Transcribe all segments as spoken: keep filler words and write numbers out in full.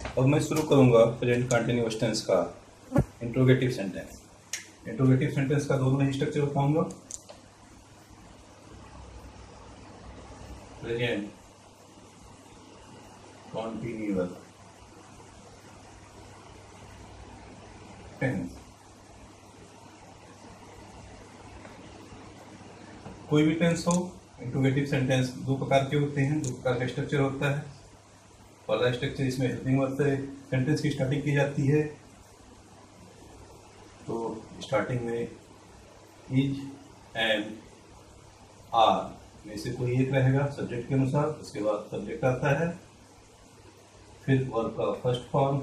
अब मैं शुरू करूंगा प्रेजेंट कंटिन्यूअस टेंस का इंट्रोगेटिव सेंटेंस। इंट्रोगेटिव सेंटेंस का दोनों ही स्ट्रक्चर बताऊंगा। प्रेजेंट कंटिन्यूअस टेंस, कोई भी टेंस हो, इंट्रोगेटिव सेंटेंस दो प्रकार के होते हैं, दो प्रकार का स्ट्रक्चर होता है। पहला स्ट्रक्चर, इसमें हेल्पिंग वर्ब से सेंटेंस की स्टार्टिंग की जाती है। तो स्टार्टिंग में इज, एम, आर में से कोई एक रहेगा सब्जेक्ट के अनुसार। उसके बाद सब्जेक्ट आता है, फिर वर्ब का first form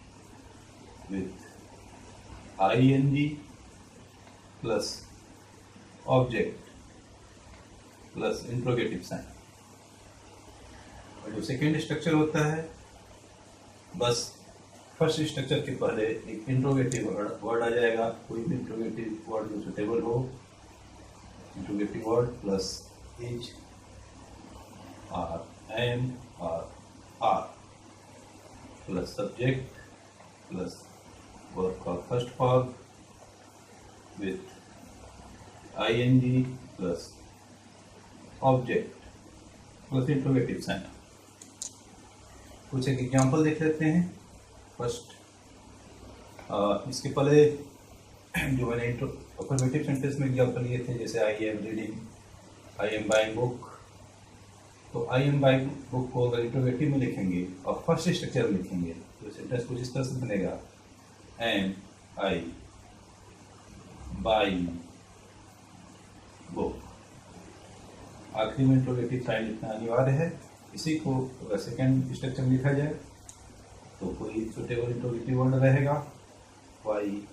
with I N G plus object plus interrogative sign. और जो सेकेंड स्ट्रक्चर होता है, बस फर्स्ट स्ट्रक्चर के पहले एक इंट्रोगेटिव वर्ड आ जाएगा, कोई भी इंट्रोगेटिव वर्ड जो सुटेबल हो। Interrogative word plus is, are, am, are, are plus subject plus verb का first form with I N G plus object plus interrogative sign. कुछ एक एग्जांपल देख लेते हैं। फर्स्ट, इसके पहले जो मैंने अफर्मेटिव सेंटेंस में एग्जांपल लिए थे, जैसे I am reading, I am buying book. तो आई एम बाइंग बुक को अगर इंट्रोगेटिव में लिखेंगे और फर्स्ट स्ट्रक्चर में लिखेंगे तो सेंटेंस कुछ इस तरह से बनेगा, एम आई बाइंग बुक। आखिरी में इंट्रोगेटिव साइन लिखना अनिवार्य है। इसी को अगर सेकेंड स्ट्रक्चर में लिखा जाए तो कोई सुटेबल इंट्रोगेटिव वर्ड रहेगा, why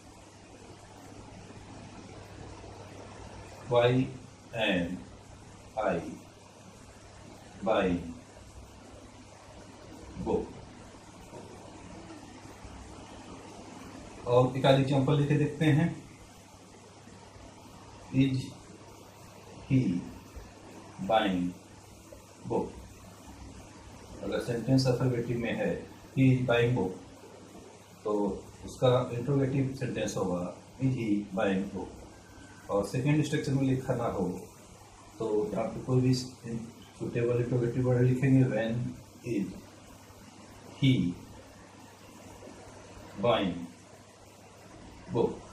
why am I buy book. और एक आध एग्जाम्पल लिखे देखते हैं। Is he buying book. अगर सेंटेंस अफर्मेटिव में है, ही इज बाइंग बुक, तो उसका इंट्रोगेटिव सेंटेंस होगा इज ही बाइंग बुक। और सेकेंड स्ट्रक्चर में लिखना हो तो यहाँ पे कोई भी सुटेबल इंट्रोगेटिव वर्ड लिखेंगे, when is he buying book.